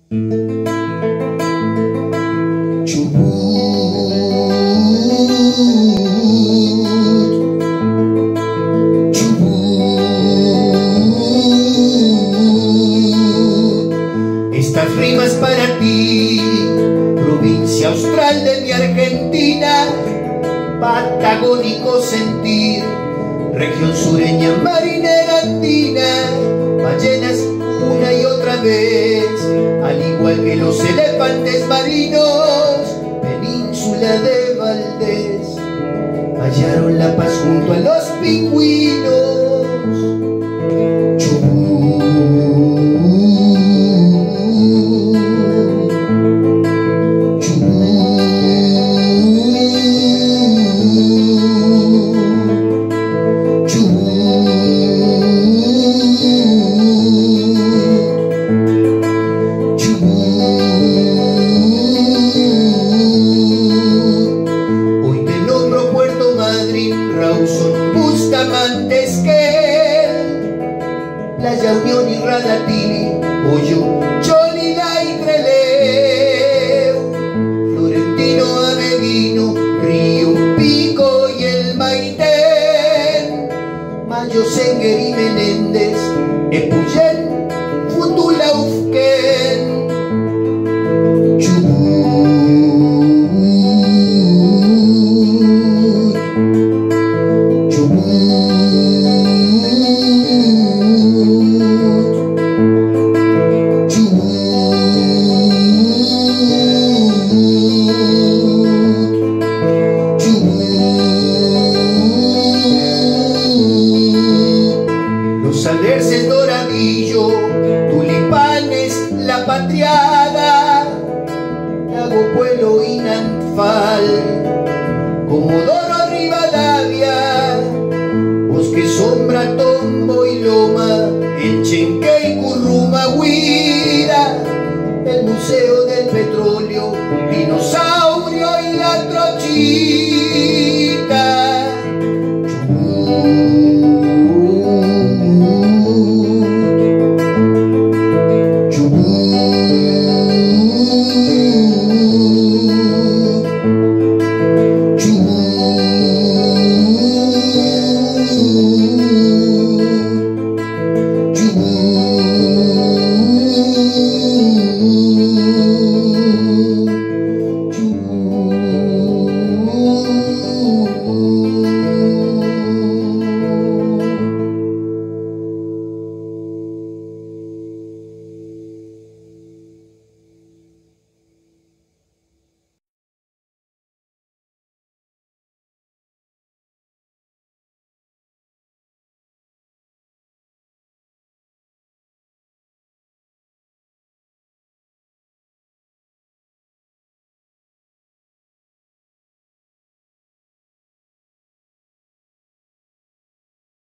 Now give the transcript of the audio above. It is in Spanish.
Estas rimas para ti, provincia austral de mi Argentina, patagónico sentir, región sureña, marinera andina, ballenas una y otra vez, al igual que los elefantes marinos, península de Valdés, hallaron la paz junto a los pingüinos. Rawson, Bustamante, Esquel, Playa Unión y Radatili, Hoyo, Cholila y Trelew, Florentino, Ameguino, Río, Pico y el Maitén, Mayo, Senguer y Menéndez, Epuyén, Futula, Ufquén, Sanderces, Doradillo, Tulipanes, La Patriada, Lago Puelo y Nanfal, Comodoro, Rivadavia, Bosque, Sombra, Tombo y Loma, el Chenque y Curruma, Huira, el Museo del Petróleo, Dinosaurio y la Trochilla.